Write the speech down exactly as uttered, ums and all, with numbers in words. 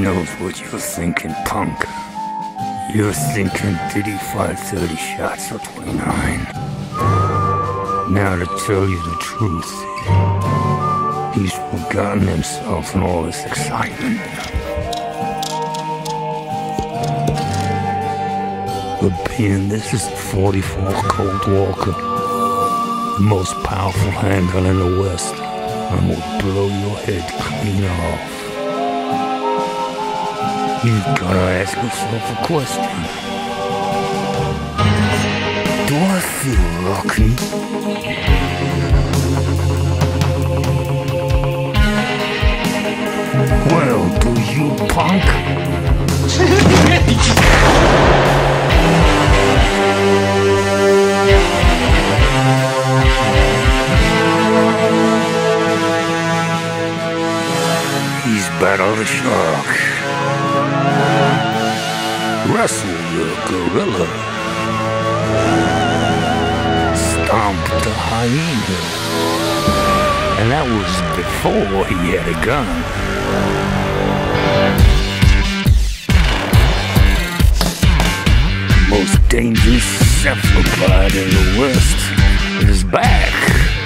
knows what you're thinking, punk. You're thinking, did he fire thirty shots or twenty-nine? Now to tell you the truth, he's forgotten himself in all this excitement. But being this is the forty-four Colt Walker, the most powerful handgun in the West, and will blow your head clean off. You've gotta ask yourself a question. Do I feel lucky? Well, do you, punk? He's battled a shark, wrestled a gorilla, stomped a hyena, and that was before he had a gun. Most dangerous cephalopod in the West is back.